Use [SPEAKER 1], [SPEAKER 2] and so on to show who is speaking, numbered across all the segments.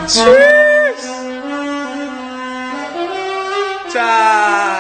[SPEAKER 1] Cheers! Chai!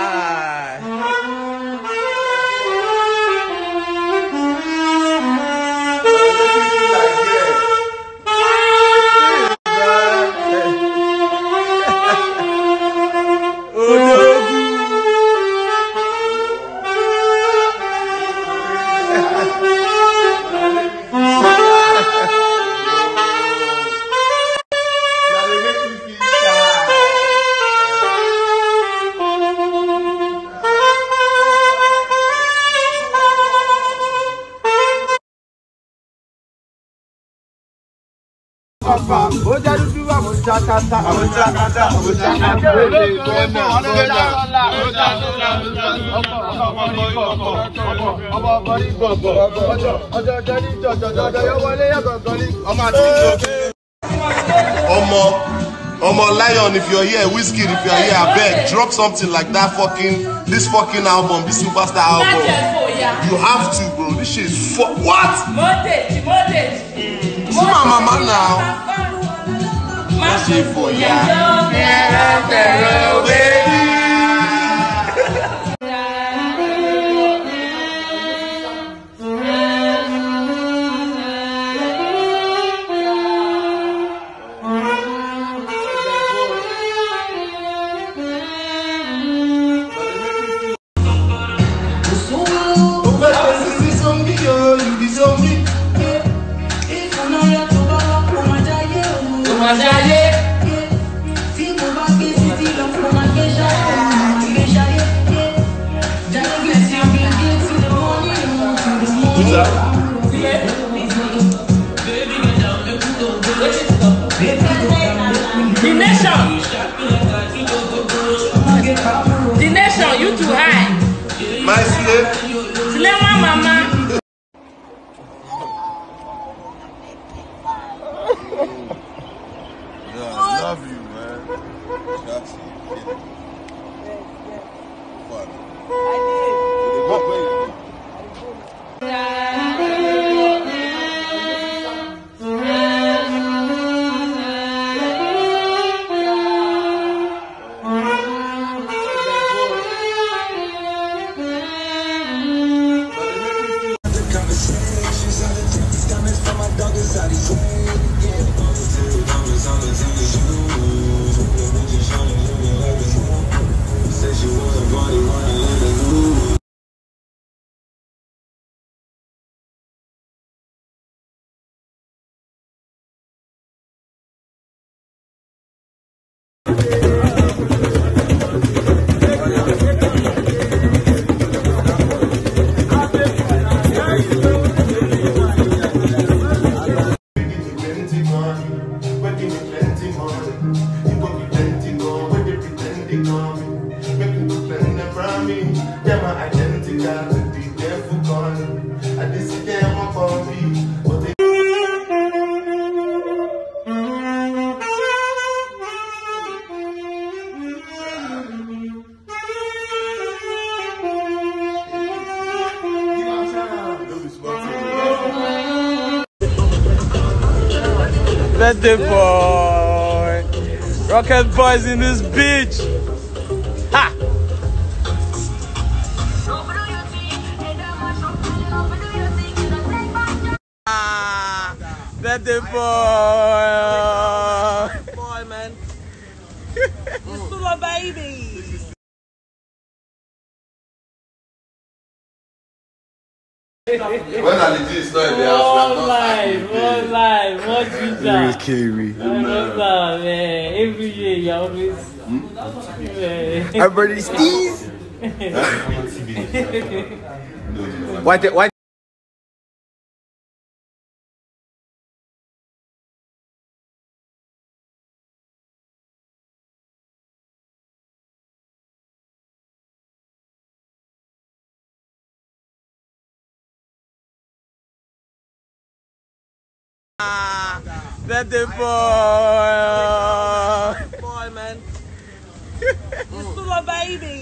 [SPEAKER 2] Omo Lion, if you're here, Whiskey, if you're here, I beg, drop something like that this fucking album, this superstar album. You have to, bro. This shit is what? See my mama now. That's it for ya.
[SPEAKER 3] The nation, you too high.
[SPEAKER 2] My slave.
[SPEAKER 3] Slave my mama.
[SPEAKER 2] I love you, man. That's it.
[SPEAKER 1] Birthday boy, Rocket Boys in this bitch. Ha! Birthday boy. Boy, man. It's still a baby.
[SPEAKER 2] When I legit started the house,
[SPEAKER 3] one life, one Jesus.
[SPEAKER 1] Where's Kerry?
[SPEAKER 3] Man, every year you always.
[SPEAKER 1] Everybody Steve. Why? Birthday boy, man. It's still a baby.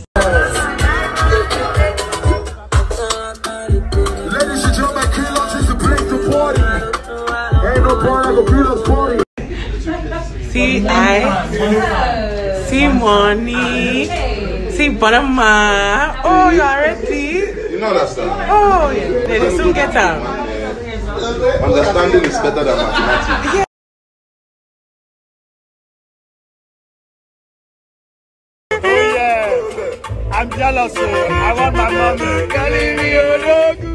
[SPEAKER 4] Ladies and gentlemen, Kilos is the place to party. Ain't no party like a Kilos party.
[SPEAKER 1] See I see money. See Burna. Oh, you are ready?
[SPEAKER 2] You know that song.
[SPEAKER 1] Oh, they will soon get out.
[SPEAKER 2] Understanding is better than mathematics.
[SPEAKER 1] Yeah.
[SPEAKER 5] Oh yeah, I'm jealous. I want my mommy. Calling me Odogu.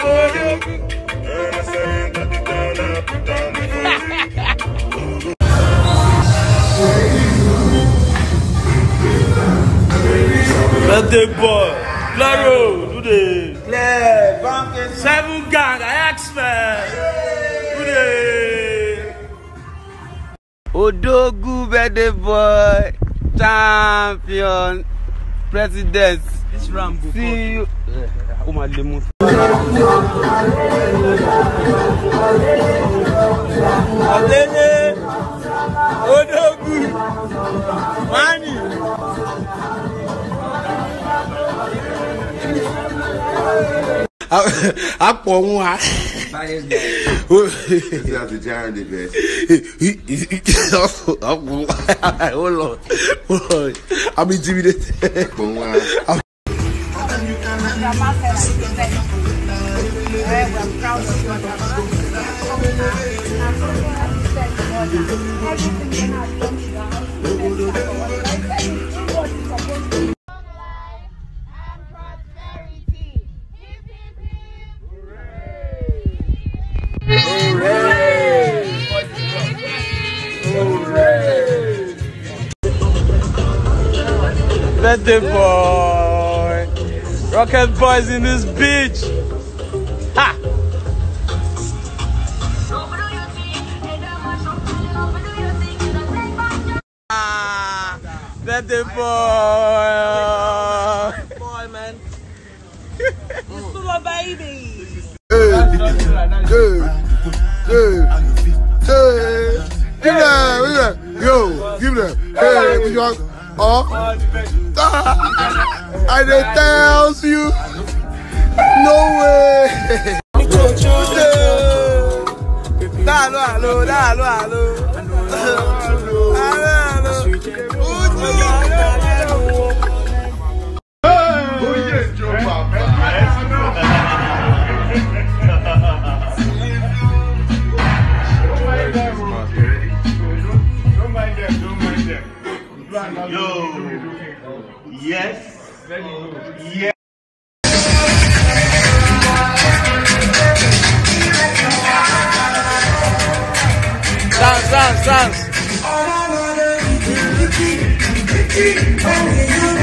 [SPEAKER 5] Birthday boy, Claro, do the Seven gang, X-Men, do the
[SPEAKER 6] Odogu, birthday boy, champion, president.
[SPEAKER 5] This Rambo.
[SPEAKER 6] See you. Oh my lemon.
[SPEAKER 5] Odogu, money.
[SPEAKER 2] This is the giant event.
[SPEAKER 6] Hold on. I'm intimidated.
[SPEAKER 5] Birthday boy, Rocket Boys in this beach. Ha! Birthday boy.
[SPEAKER 1] Boy, man. It's for my baby.
[SPEAKER 2] Yo, give them. Hey, what you want? Oh, I didn't tell you. No way.
[SPEAKER 5] Yo, yes, yes. Dance.